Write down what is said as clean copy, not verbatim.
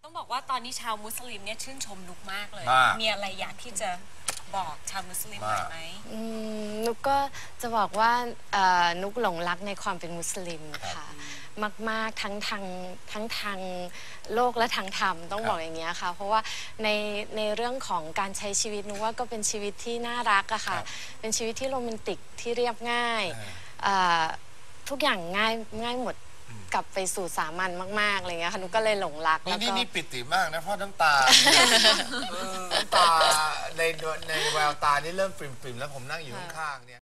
ต้องบอกว่าตอนนี้ชาวมุสลิมเนี่ยชื่นชมนุกมากเลย มีอะไรอยากที่จะบอกชาวมุสลิมหน่อยไหมนุกก็จะบอกว่านุกหลงรักในความเป็นมุสลิมค่ะมากๆทั้งทางโลกและทางธรรมต้องบอกอย่างเงี้ยค่ะเพราะว่าในเรื่องของการใช้ชีวิตนุกว่าก็เป็นชีวิตที่น่ารักอะค่ะเป็นชีวิตที่โรแมนติกที่เรียบง่ายทุกอย่างง่ายหมดกลับไปสู่สามัญมากๆอะไรเงี้ยค่ะนุกก็เลยหลงรักแล้วก็นี่ปิติมากนะเพราะน้ำตาน้ำตาในแววตานี่เริ่มปริ่มๆแล้วผมนั่งอยู่ข้างๆเนี่ย